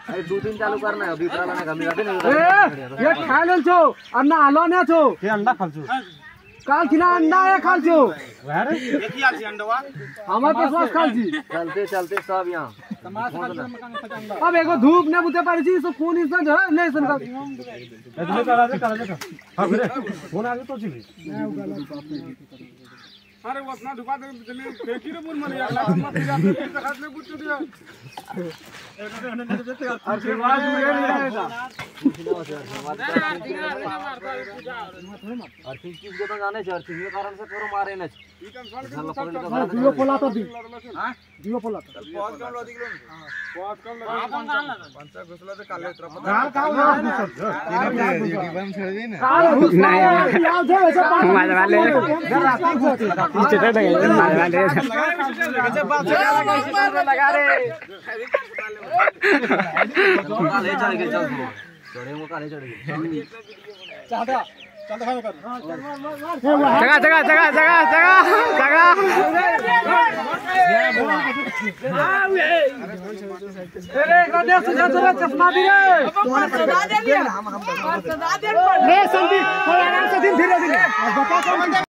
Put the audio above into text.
अरे 2-3 चालू करना है अभी इतना ना कमी रहते ए ये खा ले छो अन्ना आलो ने छो के अंडा खालछु काल किना अंडा है खाल छो अरे एक ही आछि अंडवा हमर पास खाल छी चलते चलते सब यहां अब एगो धूप ने बुते पारी छी सो फोन इस न ले सन का एतले करा दे हां रे फोन आगे तो छी अरे वो अपना दुकान में फेंकी रे बोल मर यार मत जाते खात ले पूछ दिया आशीर्वाद ये नहीं रहेगा अर्थिंग चीज को तो जाने छ अर्थिंग के कारण से करो मारे न दियो पोला तो दी हां दियो पोला तो बहुत कम लदी किलो बहुत कम लगा पंचा घुसला तो काले तरफ गाल का जीवन छोड़ दी ना काल घुसना याद है ऐसा मार वाले पीछे तो मार वाले लगा रे काले चढ़ के चल चढ़े वो काले चढ़ के चाहता चल दिखा कर जगह जगह जगह जगह जगह अरे चश्मा दी रे सदा दे लिया सदा दे ले संदीप थोड़ा आराम से दिन धीरे धीरे बता